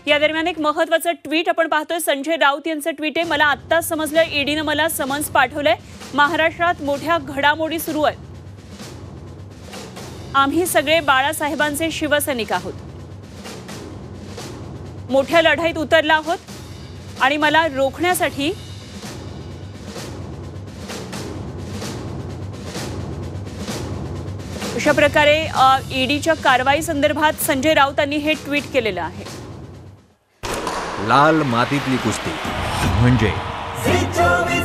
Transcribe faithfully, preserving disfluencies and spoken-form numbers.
या दरम्यान एक महत्त्वाचं ट्विट आपण पाहतोय. संजय राऊत यांचं ट्विट आहे. मला आत्ताच समजलं ईडीनं मला समन्स पाठवलंय. महाराष्ट्रात मोठ्या घडामोडी सुरू आहेत. आम्ही सगळे बाळासाहेबांचे शिवसैनिक आहोत. मोठ्या लढाईत उतरला आहोत आणि मला रोखण्यासाठी अशा प्रकारे ईडीच्या कारवाई संदर्भात संजय राऊतांनी हे ट्विट केलेलं आहे. लाल मातीतली कुस्ती म्हणजे